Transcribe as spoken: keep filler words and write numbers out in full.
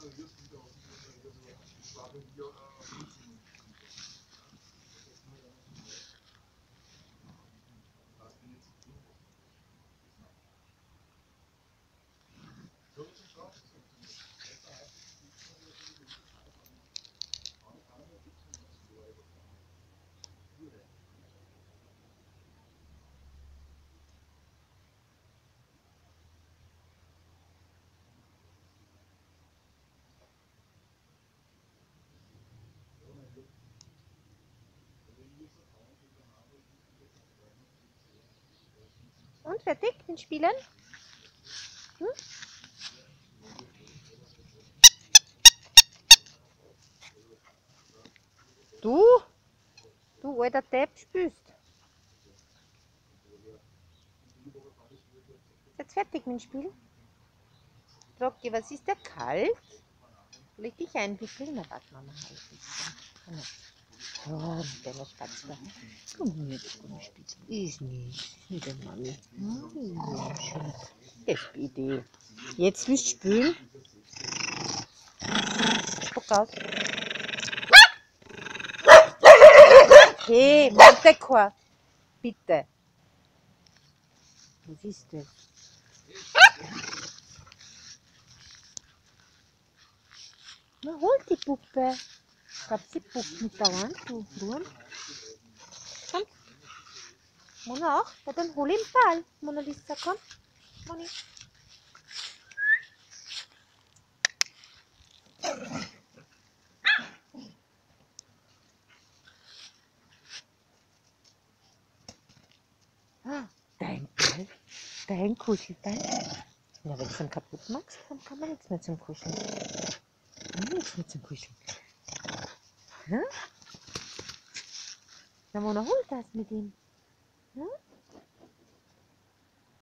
Und fertig mit Spielen? Hm? Du? Du alter Depp, spielst. Jetzt fertig mit dem Spiel? Trocki, was ist der kalt? Soll ich dich einwickeln? Na, warte, Mama, halt ein bisschen. Oh, mit deiner Spatzler. Komm jetzt, komm, Spitz. Ist nicht. Mit der Mami. Oh, schön. Das Idee. Jetzt willst du spülen? Guck aus. Hey, Mantecore. Bitte. Was ist das? Na, hol die Puppe. Ich glaube, sie puppt mit dauernd, du Wurm. Komm. Mona auch? Ja, dann hol den Ball. Mona Lisa, komm. Moni. Ah, dein Ball. Dein Kuschelball. Ja, wenn du es dann kaputt machst, dann kann man nichts mehr zum Kuscheln. Nichts mehr zum Kuscheln. Hm? Na, Mona, hol das mit ihm. Hm?